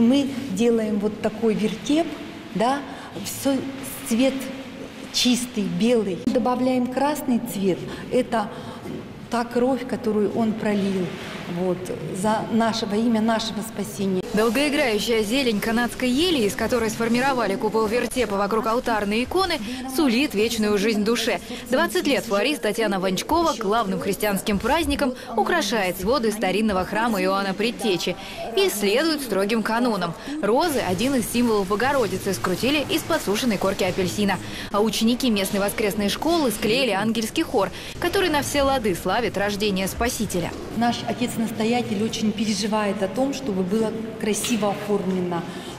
Мы делаем вот такой вертеп, да, все цвет чистый, белый. Добавляем красный цвет, это та кровь, которую он пролил вот, во имя нашего спасения. Долгоиграющая зелень канадской ели, из которой сформировали купол вертепа вокруг алтарной иконы, сулит вечную жизнь душе. 20 лет флорист Татьяна Ванчкова главным христианским праздником украшает своды старинного храма Иоанна Предтечи и следует строгим канонам. Розы – один из символов Богородицы, скрутили из подсушенной корки апельсина. А ученики местной воскресной школы склеили ангельский хор, который на все лады славит рождение Спасителя. Наш отец-настоятель очень переживает о том, чтобы было красиво оформлено,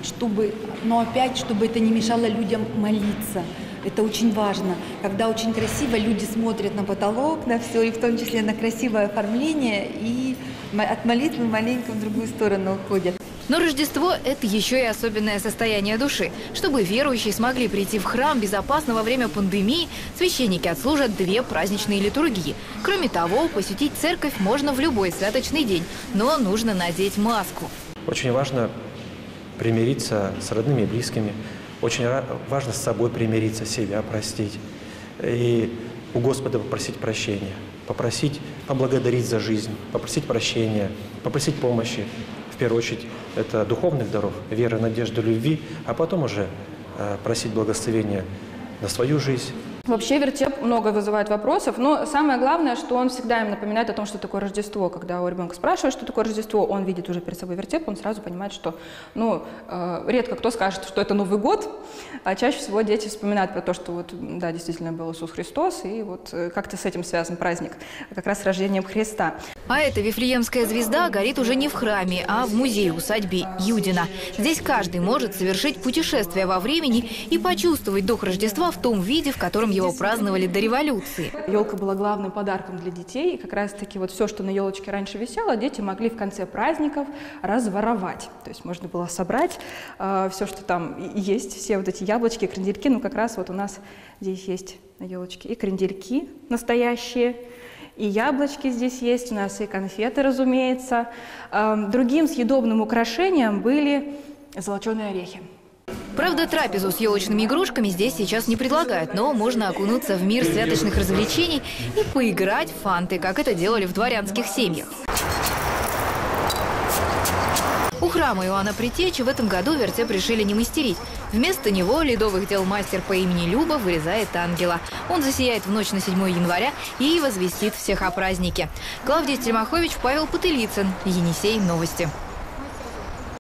но опять, чтобы это не мешало людям молиться. Это очень важно. Когда очень красиво, люди смотрят на потолок, на все, и в том числе на красивое оформление, и от молитвы маленько в другую сторону уходят. Но Рождество – это еще и особенное состояние души. Чтобы верующие смогли прийти в храм безопасно во время пандемии, священники отслужат 2 праздничные литургии. Кроме того, посетить церковь можно в любой святочный день, но нужно надеть маску. Очень важно примириться с родными и близкими. Очень важно с собой примириться, себя простить. И у Господа попросить прощения. Поблагодарить за жизнь, попросить прощения, попросить помощи. В первую очередь, это духовных даров, веры, надежды, любви, а потом уже просить благословения на свою жизнь. Вообще вертеп много вызывает вопросов, но самое главное, что он всегда им напоминает о том, что такое Рождество. Когда у ребенка спрашивают, что такое Рождество, он видит уже перед собой вертеп, он сразу понимает, что редко кто скажет, что это Новый год, а чаще всего дети вспоминают про то, что вот, да, действительно был Иисус Христос, и вот как-то с этим связан праздник, как раз с рождением Христа. А эта Вифлеемская звезда горит уже не в храме, а в музее-усадьбе Юдина. Здесь каждый может совершить путешествие во времени и почувствовать дух Рождества в том виде, в котором его праздновали до революции. Елка была главным подарком для детей, и как раз-таки вот все, что на елочке раньше висело, дети могли в конце праздников разворовать. То есть можно было собрать все, что там есть, все вот эти яблочки, крендельки. Ну как раз вот у нас здесь есть на елочке и крендельки настоящие, и яблочки здесь есть, у нас и конфеты, разумеется. Другим съедобным украшением были золоченые орехи. Правда, трапезу с елочными игрушками здесь сейчас не предлагают, но можно окунуться в мир святочных развлечений и поиграть в фанты, как это делали в дворянских семьях. У храма Иоанна Предтечи в этом году вертеп решили не мастерить. Вместо него ледовых дел мастер по имени Люба вырезает ангела. Он засияет в ночь на 7 января и возвестит всех о празднике. Клавдия Стельмахович, Павел Потылицын, Енисей, новости.